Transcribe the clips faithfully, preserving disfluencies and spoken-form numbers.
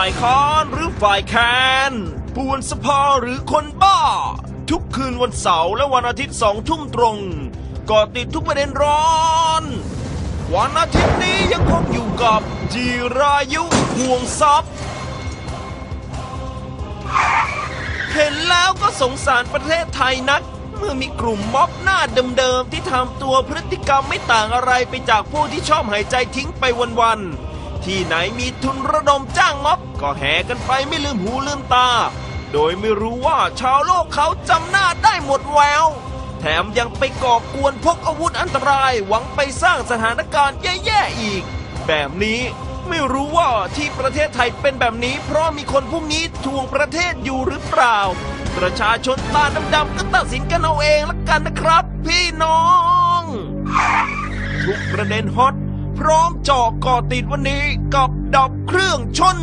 ายค้านหรือฝ่ายแค้นป่วนสภาหรือคนบ้าทุกคืนวันเสาร์และวันอาทิตย์สองทุ่มตรงก่อติดทุกประเด็นร้อนวันอาทิตย์นี้ยังคงอยู่กับจิรายุห่วงทรัพย์เห็นแล้วก็สงสารประเทศไทยนักเมื่อมีกลุ่มม็อบหน้าเดิมๆที่ทำตัวพฤติกรรมไม่ต่างอะไรไปจากพวกที่ชอบหายใจทิ้งไปวันๆที่ไหนมีทุนระดมจ้างม็อบก็แห่กันไปไม่ลืมหูลืมตาโดยไม่รู้ว่าชาวโลกเขาจำหน้าได้หมดแววแถมยังไปก่อกวนพกอาวุธอันตรายหวังไปสร้างสถานการณ์แย่ๆอีกแบบนี้ไม่รู้ว่าที่ประเทศไทยเป็นแบบนี้เพราะมีคนพวกนี้ทวงประเทศอยู่หรือเปล่าประชาชนตาดำๆก็ตัดสินกันเอาเองละกันนะครับพี่น้องทุกประเด็นฮอตพร้อมเจาะก่อติดวันนี้กับดับเครื่องชน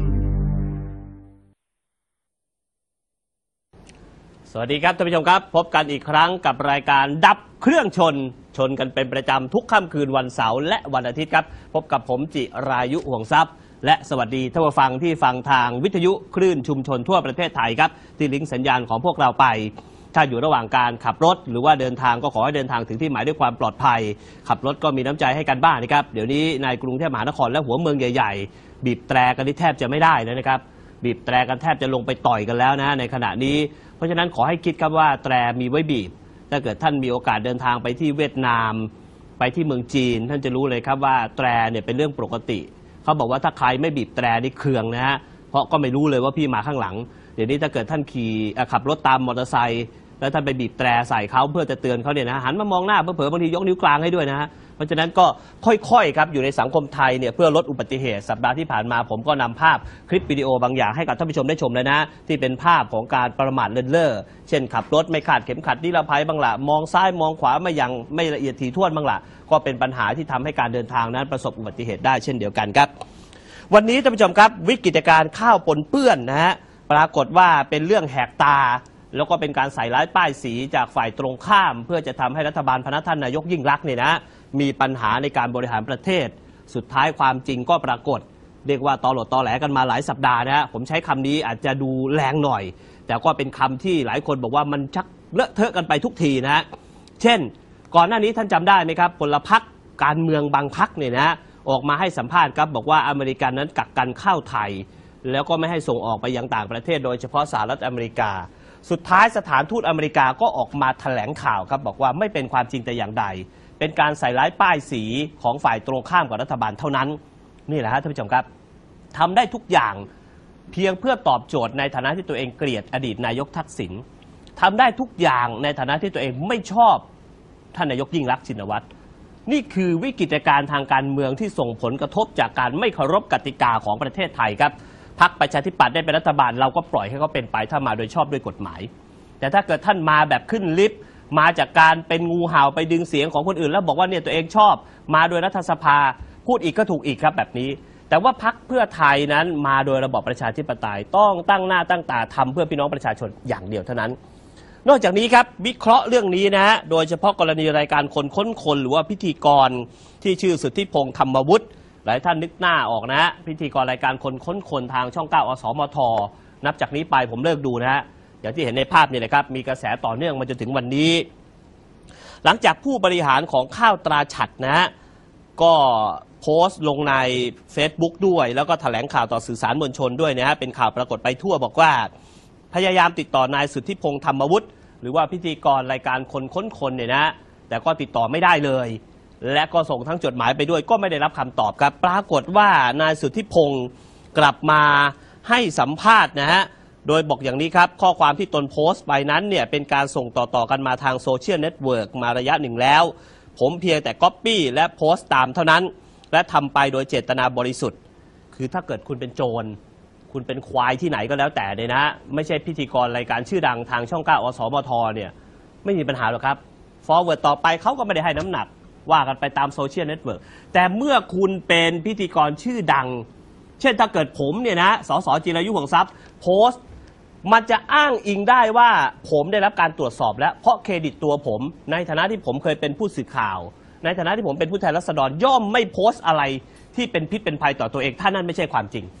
สวัสดีครับท่านผู้ชมครับพบกันอีกครั้งกับรายการดับเครื่องชนชนกันเป็นประจำทุกค่ำคืนวันเสาร์และวันอาทิตย์ครับพบกับผมจิรายุห่วงทรัพย์และสวัสดีท่านผู้ฟังที่ฟังทางวิทยุคลื่นชุมชนทั่วประเทศไทยครับที่ลิงก์สัญญาณของพวกเราไปถ้าอยู่ระหว่างการขับรถหรือว่าเดินทางก็ขอให้เดินทางถึงที่หมายด้วยความปลอดภัยขับรถก็มีน้ำใจให้กันบ้างนะครับเดี๋ยวนี้ในกรุงเทพมหานครและหัวเมืองใหญ่ๆบีบแตรกันที่แทบจะไม่ได้เลยนะครับบีบแตรกันแทบจะลงไปต่อยกันแล้วนะในขณะนี้เพราะฉะนั้นขอให้คิดครับว่าแตรมีไว้บีบถ้าเกิดท่านมีโอกาสเดินทางไปที่เวียดนามไปที่เมืองจีนท่านจะรู้เลยครับว่าแตรเนี่ยเป็นเรื่องปกติเขาบอกว่าถ้าใครไม่บีบแตรนี่เคืองนะฮะเพราะก็ไม่รู้เลยว่าพี่มาข้างหลังเดี๋ยวนี้ถ้าเกิดท่านขี่ขับรถตามมอเตอร์ไซค์แล้วท่านไปบีบแตรใส่เขาเพื่อจะเตือนเขาเนี่ยนะหันมามองหน้าเผลอๆบางทียกนิ้วกลางให้ด้วยนะฮะเพราะฉะนั้นก็ค่อยๆครับอยู่ในสังคมไทยเนี่ยเพื่อลดอุบัติเหตุสัปดาห์ที่ผ่านมาผมก็นำภาพคลิปวิดีโอบางอย่างให้กับท่านผู้ชมได้ชมเลยนะที่เป็นภาพของการประมาทเลินเล่อเช่นขับรถไม่คาดเข็มขัดนิรภัยบ้างละมองซ้ายมองขวาไม่ยังไม่ละเอียดถี่ถ้วนบ้างละก็เป็นปัญหาที่ทำให้การเดินทางนั้นประสบอุบัติเหตุได้เช่นเดียวกันครับวันนี้ท่านผู้ชมครับวิกฤตการณ์ข้าวปนเปื้อนนะฮะปรากฏว่าเป็นเรื่องแหกตาแล้วก็เป็นการใส่ร้ายป้ายสีจากฝ่ายตรงข้ามเพื่อจะทำให้รัฐบาลพนักท่านนายกยิ่งลักษณ์เนี่ยนะมีปัญหาในการบริหารประเทศสุดท้ายความจริงก็ปรากฏเรียกว่าตอหลดตอแหลกันมาหลายสัปดาห์นะฮะผมใช้คำนี้อาจจะดูแรงหน่อยแต่ก็เป็นคำที่หลายคนบอกว่ามันชักเลอะเทอะกันไปทุกทีนะฮะเช่นก่อนหน้านี้ท่านจำได้ไหมครับพลพรรคการเมืองบางพรรคเนี่ยนะออกมาให้สัมภาษณ์ครับบอกว่าอเมริกันนั้นกักกันข้าวไทยแล้วก็ไม่ให้ส่งออกไปยังต่างประเทศโดยเฉพาะสหรัฐอเมริกาสุดท้ายสถานทูตอเมริกาก็ออกมาแถลงข่าวครับบอกว่าไม่เป็นความจริงแต่อย่างใดเป็นการใส่ร้ายป้ายสีของฝ่ายตรงข้ามกับรัฐบาลเท่านั้นนี่แหละฮะท่านผู้ชมครับทำได้ทุกอย่างเพียงเพื่อตอบโจทย์ในฐานะที่ตัวเองเกลียดอดีตนายกทักษิณทำได้ทุกอย่างในฐานะที่ตัวเองไม่ชอบท่านนายกยิ่งลักษณ์ชินวัตรนี่คือวิกฤตการณ์ทางการเมืองที่ส่งผลกระทบจากการไม่เคารพกติกาของประเทศไทยครับพรรคประชาธิปัตย์ได้เป็นรัฐบาลเราก็ปล่อยให้เขาเป็นไปถ้ามาโดยชอบด้วยกฎหมายแต่ถ้าเกิดท่านมาแบบขึ้นลิฟต์มาจากการเป็นงูเห่าไปดึงเสียงของคนอื่นแล้วบอกว่าเนี่ยตัวเองชอบมาโดยรัฐสภาพูดอีกก็ถูกอีกครับแบบนี้แต่ว่าพรรคเพื่อไทยนั้นมาโดยระบอบประชาธิปไตยต้องตั้งหน้าตั้งตาทำเพื่อพี่น้องประชาชนอย่างเดียวเท่านั้นนอกจากนี้ครับวิเคราะห์เรื่องนี้นะฮะโดยเฉพาะกรณีรายการคนค้นคนหรือว่าพิธีกรที่ชื่อสุทธิพงษ์ธรรมวุฒิหลายท่านนึกหน้าออกนะฮะพิธีกรรายการคนค้นคนทางช่องเก้าอสมทนับจากนี้ไปผมเลิกดูนะฮะอย่างที่เห็นในภาพนี่แหละครับมีกระแสต่อเนื่องมาจนถึงวันนี้หลังจากผู้บริหารของข้าวตราฉัตรนะฮะก็โพสต์ลงใน Facebook ด้วยแล้วก็แถลงข่าวต่อสื่อสารมวลชนด้วยนะฮะเป็นข่าวปรากฏไปทั่วบอกว่าพยายามติดต่อนายสุทธิพงษ์ธรรมวุฒิหรือว่าพิธีกรรายการคนค้นคนเนี่ยนะแต่ก็ติดต่อไม่ได้เลยและก็ส่งทั้งจดหมายไปด้วยก็ไม่ได้รับคำตอบครับปรากฏว่านายสุทธิพงษ์กลับมาให้สัมภาษณ์นะฮะโดยบอกอย่างนี้ครับข้อความที่ตนโพสต์ไปนั้นเนี่ยเป็นการส่งต่อๆกันมาทางโซเชียลเน็ตเวิร์กมาระยะหนึ่งแล้วผมเพียงแต่ก๊อปปี้และโพสต์ตามเท่านั้นและทำไปโดยเจตนาบริสุทธิ์คือถ้าเกิดคุณเป็นโจรคุณเป็นควายที่ไหนก็แล้วแต่เนี่ยนะไม่ใช่พิธีกรรายการชื่อดังทางช่องเก้าอสมทเนี่ยไม่มีปัญหาหรอกครับฟอร์เวิร์ดต่อไปเขาก็ไม่ได้ให้น้ำหนักว่ากันไปตามโซเชียลเน็ตเวิร์กแต่เมื่อคุณเป็นพิธีกรชื่อดังเช่นถ้าเกิดผมเนี่ยนะสสจิรายุห่วงทรัพย์โพสต์มันจะอ้างอิงได้ว่าผมได้รับการตรวจสอบแล้วเพราะเครดิตตัวผมในฐานะที่ผมเคยเป็นผู้สื่อข่าวในฐานะที่ผมเป็นผู้แทนราษฎรย่อมไม่โพสต์อะไรที่เป็นพิษเป็นภัยต่อตัวเองถ้านั่นไม่ใช่ความจริง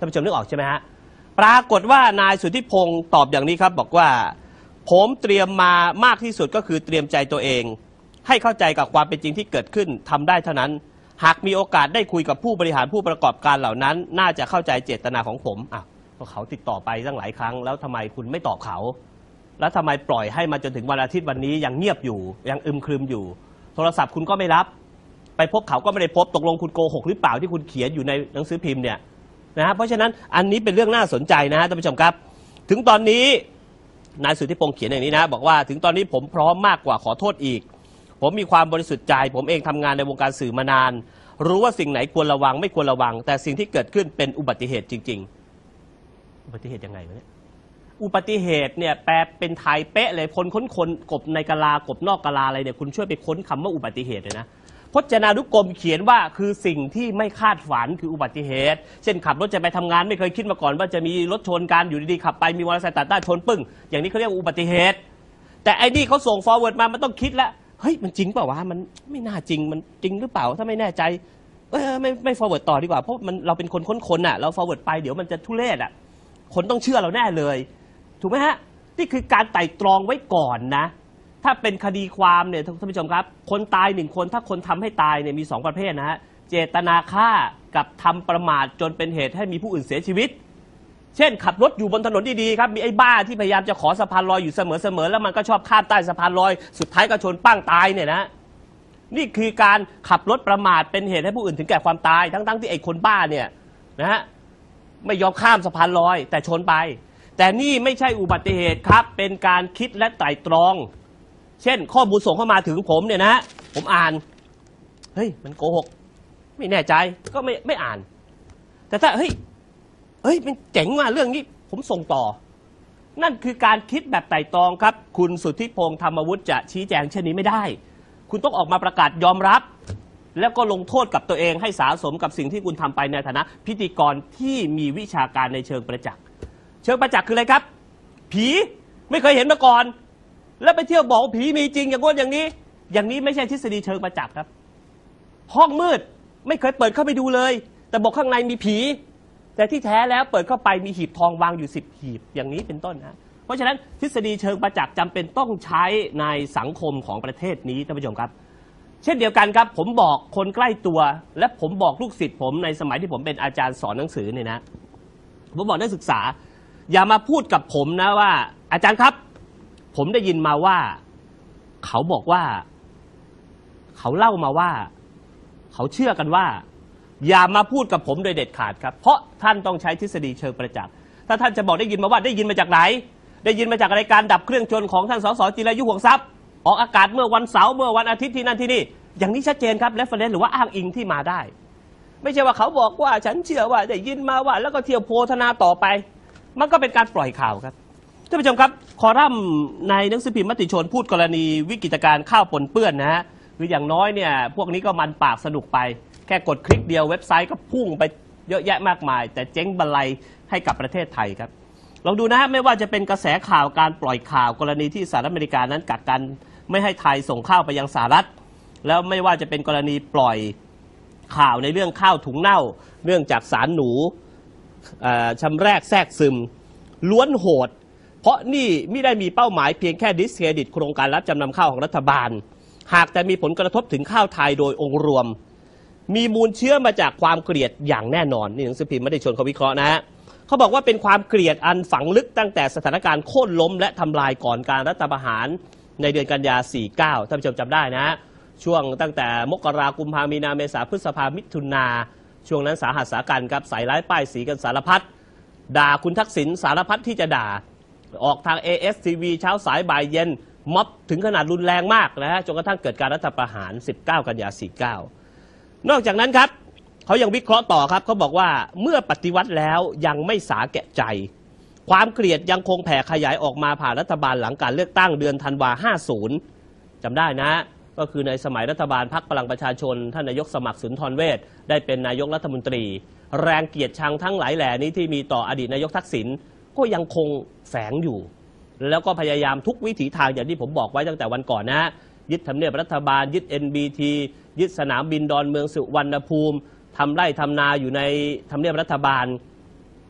ท่านผู้ชมนึกออกใช่ไหมฮะปรากฏว่านายสุทธิพงศ์ตอบอย่างนี้ครับบอกว่าผมเตรียมมามากที่สุดก็คือเตรียมใจตัวเองให้เข้าใจกับความเป็นจริงที่เกิดขึ้นทำได้เท่านั้นหากมีโอกาสได้คุยกับผู้บริหารผู้ประกอบการเหล่านั้นน่าจะเข้าใจเจตนาของผมอ่ะก็เขาติดต่อไปตั้งหลายครั้งแล้วทำไมคุณไม่ตอบเขาแล้วทำไมปล่อยให้มาจนถึงวันอาทิตย์วันนี้ยังเงียบอยู่ยังอึมครึมอยู่โทรศัพท์คุณก็ไม่รับไปพบเขาก็ไม่ได้พบตกลงคุณโกหกหรือเปล่าที่คุณเขียนอยู่ในหนังสือพิมพ์เนี่ยนะฮะเพราะฉะนั้นอันนี้เป็นเรื่องน่าสนใจนะฮะท่านผู้ชมครับถึงตอนนี้นายสุทธิพงศ์เขียนอย่างนี้นะบอกว่าถึงตอนนี้ผมพร้อมมากกว่าขอโทษอีกผมมีความบริสุทธิ์ใจผมเองทำงานในวงการสื่อมานานรู้ว่าสิ่งไหนควรระวังไม่ควรระวังแต่สิ่งที่เกิดขึ้นเป็นอุบัติเหตุจริงๆอุบัติเหตุยังไงวะเนี่ยอุบัติเหตุเนี่ยแปลเป็นไทยเป๊ะเลยคนค้นคนกบในกะลากบนอกกะลาอะไรเนี่ยคุณช่วยไปค้นคำว่าอุบัติเหตุเลยนะพจนานุกรมเขียนว่าคือสิ่งที่ไม่คาดฝันคืออุบัติเหตุเช่นขับรถจะไปทำงานไม่เคยคิดมาก่อนว่าจะมีรถชนกันอยู่ดีๆขับไปมีมอเตอร์ไซค์ตัดหน้าชนปึ้งอย่างนี้เขาเรียกว่าอุบัติเหตุแต่ไอ้นี่เขาส่ง forward มามันต้องคิดแล้วเฮ้ยมันจริงเปล่าวะมันไม่น่าจริงมันจริงหรือเปล่าถ้าไม่แน่ใจเออไม่ไม่ forward ต่อดีกว่าเพราะมันเราเป็นคนค้นคนอ่ะเรา forward ไปเดี๋ยวมันจะทุเรศอ่ะคนต้องเชื่อเราแน่เลยถูกไหมฮะนี่คือการไต่ตรองไว้ก่อนนะถ้าเป็นคดีความเนี่ยท่านผู้ชมครับคนตายหนึ่งคนถ้าคนทำให้ตายเนี่ยมีสองประเภทนะฮะเจตนาฆ่ากับทำประมาทจนเป็นเหตุให้มีผู้อื่นเสียชีวิตเช่นขับรถอยู่บนถนนดีๆครับมีไอ้บ้าที่พยายามจะขอสะพานลอยอยู่เสมอๆแล้วมันก็ชอบข้ามใต้สะพานลอยสุดท้ายก็ชนปั้งตายเนี่ยนะนี่คือการขับรถประมาทเป็นเหตุให้ผู้อื่นถึงแก่ความตายทั้งๆที่ไอ้คนบ้าเนี่ยนะฮะไม่ยอมข้ามสะพานลอยแต่ชนไปแต่นี่ไม่ใช่อุบัติเหตุครับเป็นการคิดและไตร่ตรองเช่นข้อมูลส่งเข้ามาถึงผมเนี่ยนะผมอ่านเฮ้ยมันโกหกไม่แน่ใจก็ไม่ไม่อ่านแต่ถ้าเฮ้ยเฮ้ยมันเจ๋งว่ะเรื่องนี้ผมส่งต่อนั่นคือการคิดแบบไตร่ตรองครับคุณสุทธิพงศ์ธรรมวุฒิจะชี้แจงเช่นนี้ไม่ได้คุณต้องออกมาประกาศยอมรับแล้วก็ลงโทษกับตัวเองให้สาสมกับสิ่งที่คุณทำไปในฐานะพิธีกรที่มีวิชาการในเชิงประจักษ์เชิงประจักษ์คืออะไรครับผีไม่เคยเห็นมาก่อนแล้วไปเที่ยวบอกผีมีจริงอย่างโน้นอย่างนี้อย่างนี้ไม่ใช่ทฤษฎีเชิงประจักษ์ครับห้องมืดไม่เคยเปิดเข้าไปดูเลยแต่บอกข้างในมีผีแต่ที่แท้แล้วเปิดเข้าไปมีหีบทองวางอยู่สิบหีบอย่างนี้เป็นต้นนะเพราะฉะนั้นทฤษฎีเชิงประจักษ์จำเป็นต้องใช้ในสังคมของประเทศนี้ท่านผู้ชมครับเช่นเดียวกันครับผมบอกคนใกล้ตัวและผมบอกลูกศิษย์ผมในสมัยที่ผมเป็นอาจารย์สอนหนังสือเนี่ยนะผมบอกนักศึกษาอย่ามาพูดกับผมนะว่าอาจารย์ครับผมได้ยินมาว่าเขาบอกว่าเขาเล่ามาว่าเขาเชื่อกันว่าอย่ามาพูดกับผมโดยเด็ดขาดครับเพราะท่านต้องใช้ทฤษฎีเชิงประจักษ์ถ้าท่านจะบอกได้ยินมาว่าได้ยินมาจากไหนได้ยินมาจากรายการดับเครื่องชนของท่านสสจิรายุห่วงทรัพย์ออกอากาศเมื่อวันเสาร์เมื่อวันอาทิตย์ที่นั่นที่นี่อย่างนี้ชัดเจนครับ reference หรือว่าอ้างอิงที่มาได้ไม่ใช่ว่าเขาบอกว่าฉันเชื่อว่าได้ยินมาว่าแล้วก็เที่ยวโพธนาต่อไปมันก็เป็นการปล่อยข่าวครับท่านผู้ชมครับคอลัมน์ในหนังสือพิมพ์มติชนพูดกรณีวิกฤตการณ์ข้าวปนเปื้อนนะฮะคืออย่างน้อยเนี่ยพวกนี้ก็มันปากสนุกไปแค่กดคลิกเดียวเว็บไซต์ก็พุ่งไปเยอะแยะมากมายแต่เจ๊งบันไลให้กับประเทศไทยครับลองดูนะฮะไม่ว่าจะเป็นกระแสข่าวการปล่อยข่าวกรณีที่สหรัฐอเมริกานั้นกักกันไม่ให้ไทยส่งข้าวไปยังสหรัฐแล้วไม่ว่าจะเป็นกรณีปล่อยข่าวในเรื่องข้าวถุงเน่าเนื่องจากสารหนูชำแรกแทรกซึมล้วนโหดเพราะนี่ไม่ได้มีเป้าหมายเพียงแค่ดิสเครดิตโครงการรับจำนำข้าวของรัฐบาลหากแต่มีผลกระทบถึงข้าวไทยโดยองค์รวมมีมูลเชื้อมาจากความเกลียดอย่างแน่นอนนี่หนังสือพิมพ์ไม่ได้ชนเขาวิเคราะห์นะฮะเขาบอกว่าเป็นความเกลียดอันฝังลึกตั้งแต่สถานการณ์โค่นล้มและทำลายก่อนการรัฐประหารในเดือนกันยาสี่สิบเก้าท่านผู้ชมจำได้นะฮะช่วงตั้งแต่มกราคมกุมภาพันธ์มีนาเมษาพฤษภามิถุนาช่วงนั้นสาหัสสากันครับใส่ร้ายป้ายสีกันสารพัดด่าคุณทักษิณสารพัดที่จะด่าออกทาง เอ เอส ที วี เช้าสายบ่ายเย็นม็อบถึงขนาดรุนแรงมากนะฮะจนกระทั่งเกิดการรัฐประหารสิบเก้ากันยาสี่สิบเก้านอกจากนั้นครับเขายังวิเคราะห์ต่อครับเขาบอกว่าเมื่อปฏิวัติแล้วยังไม่สาแก่ใจความเกลียดยังคงแผ่ขยายออกมาผ่านรัฐบาลหลังการเลือกตั้งเดือนธันวาห้าสิบจำได้นะก็คือในสมัยรัฐบาลพรรคพลังประชาชนท่านนายกสมัครสุนทรเวชได้เป็นนายกรัฐมนตรีแรงเกลียดชังทั้งหลายแหล่นี้ที่มีต่ออดีตนายกทักษิณก็ยังคงแฝงอยู่แล้วก็พยายามทุกวิถีทางอย่างที่ผมบอกไว้ตั้งแต่วันก่อนนะยึดทำเนียบรัฐบาลยึด เอ็น บี ที ยึดสนามบินดอนเมืองสุวรรณภูมิทำไร่ทำนาอยู่ในทำเนียบรัฐบาล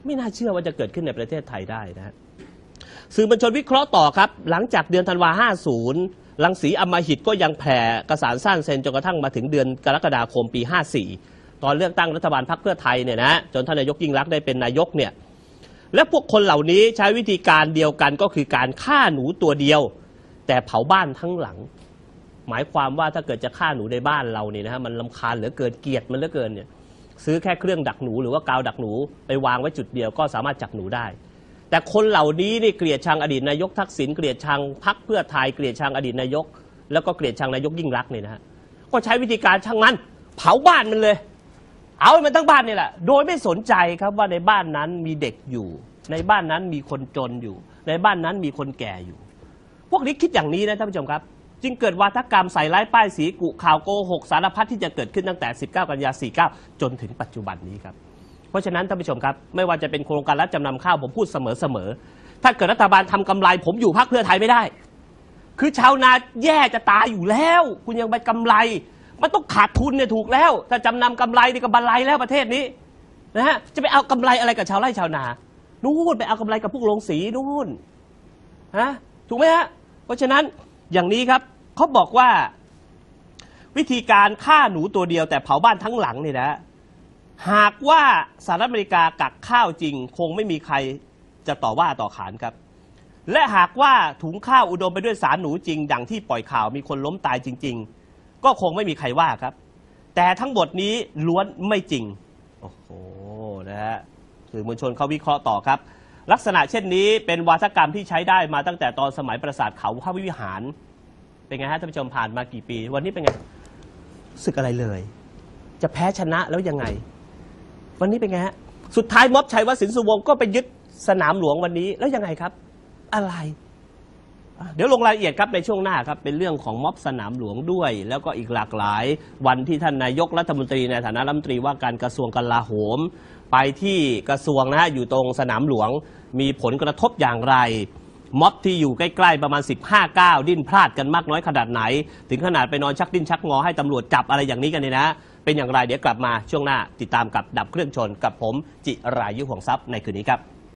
ไม่น่าเชื่อว่าจะเกิดขึ้นในประเทศไทยได้นะสื่อมวลชนวิเคราะห์ต่อครับหลังจากเดือนธันวาห้าสิบรังสีอำมหิตก็ยังแผ่กระสานซ่านเซนจนกระทั่งมาถึงเดือนกรกฎาคมปีห้าสี่ตอนเลือกตั้งรัฐบาลพรรคเพื่อไทยเนี่ยนะจนท่านนายกยิ่งลักษณ์ได้เป็นนายกเนี่ยและพวกคนเหล่านี้ใช้วิธีการเดียวกันก็คือการฆ่าหนูตัวเดียวแต่เผาบ้านทั้งหลังหมายความว่าถ้าเกิดจะฆ่าหนูในบ้านเราเนี่ยนะฮะมันรำคาญเหลือเกินเกลียดมันเหลือเกินเนี่ยซื้อแค่เครื่องดักหนูหรือว่ากาวดักหนูไปวางไว้จุดเดียวก็สามารถจับหนูได้แต่คนเหล่านี้นี่เกลียดชังอดีตนายกทักษิณเกลียดชังพรรคเพื่อไทยเกลียดชังอดีตนายกแล้วก็เกลียดชังนายกยิ่งลักษณ์เนี่ยนะฮะก็ใช้วิธีการช่างมันเผาบ้านมันเลยเอามันทั้งบ้านนี่แหละโดยไม่สนใจครับว่าในบ้านนั้นมีเด็กอยู่ในบ้านนั้นมีคนจนอยู่ในบ้านนั้นมีคนแก่อยู่พวกนี้คิดอย่างนี้นะท่านผู้ชมครับจึงเกิดวาทกรรมใส่ร้ายป้ายสีกุข่าวโกหกสารพัดที่จะเกิดขึ้นตั้งแต่สิบเก้ากันยายนสี่สิบเก้าจนถึงปัจจุบันนี้ครับเพราะฉะนั้นท่านผู้ชมครับไม่ว่าจะเป็นโครงการรับจำนำข้าวผมพูดเสมอๆถ้าเกิดรัฐบาลทำกำไรผมอยู่พรรคเพื่อไทยไม่ได้คือชาวนาแย่จะตายอยู่แล้วคุณยังไปกำไรมันต้องขาดทุนเนี่ยถูกแล้วถ้าจำนำกำไรนี่ก็บันไลแล้วประเทศนี้นะฮะจะไปเอากำไรอะไรกับชาวไร่ชาวนานู่นไปเอากำไรกับพวกโรงสีนู่นฮะถูกไหมฮะเพราะฉะนั้นอย่างนี้ครับเขาบอกว่าวิธีการฆ่าหนูตัวเดียวแต่เผาบ้านทั้งหลังนี่นะหากว่าสหรัฐอเมริกากักข้าวจริงคงไม่มีใครจะต่อว่าต่อขานครับและหากว่าถุงข้าวอุดมไปด้วยสารหนูจริงดังที่ปล่อยข่าวมีคนล้มตายจริงๆก็คงไม่มีใครว่าครับแต่ทั้งหมดนี้ล้วนไม่จริงโอ้โหนะฮะสื่อมวลชนเขาวิเคราะห์ต่อครับลักษณะเช่นนี้เป็นวาทกรรมที่ใช้ได้มาตั้งแต่ตอนสมัยปราสาทเขาพระวิหารเป็นไงฮะท่านผู้ชมผ่านมากี่ปีวันนี้เป็นไงสึกอะไรเลยจะแพ้ชนะแล้วยังไงวันนี้เป็นไงฮะสุดท้ายม็อบชัยวสินสุวงศ์ก็ไปยึดสนามหลวงวันนี้แล้วยังไงครับอะไรเดี๋ยวลงรายละเอียดครับในช่วงหน้าครับเป็นเรื่องของม็อบสนามหลวงด้วยแล้วก็อีกหลากหลายวันที่ท่านนายกรัฐมนตรีในฐานะรัฐมนตรีว่าการกระทรวงกลาโหมไปที่กระทรวงนะฮะอยู่ตรงสนามหลวงมีผลกระทบอย่างไรม็อบที่อยู่ใกล้ๆประมาณสิบห้าก้าวดิ้นพลาดกันมากน้อยขนาดไหนถึงขนาดไปนอนชักดิ้นชักงอให้ตำรวจจับอะไรอย่างนี้กันเนี่ยนะเป็นอย่างไรเดี๋ยวกลับมาช่วงหน้าติดตามกับดับเครื่องชนกับผมจิรายุห่วงทรัพย์ในคืนนี้ครับ